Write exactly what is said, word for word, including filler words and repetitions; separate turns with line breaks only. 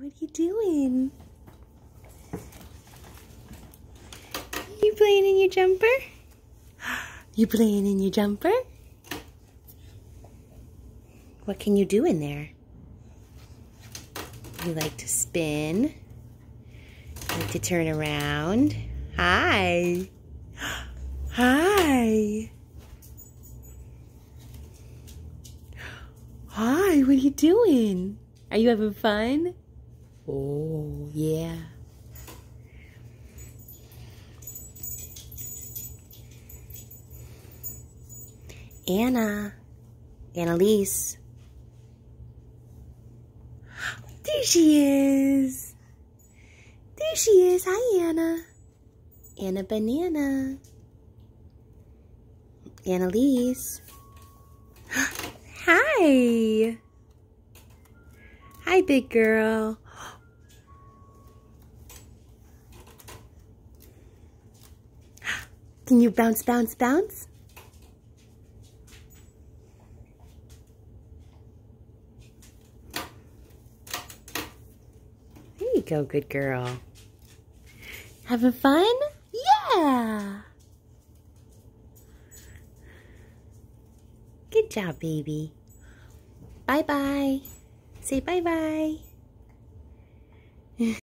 what are you doing? You playing in your jumper? You playing in your jumper? What can you do in there? You like to spin. You like to turn around. Hi. Hi. Hi, what are you doing? Are you having fun? Oh, yeah. Anna. Annalise. There she is. There she is. Hi, Anna. Anna Banana. Annalise. Hi. Hi, big girl. Can you bounce, bounce, bounce? There you go, good girl. Having fun? Yeah. Good job, baby. Bye-bye. Say bye-bye.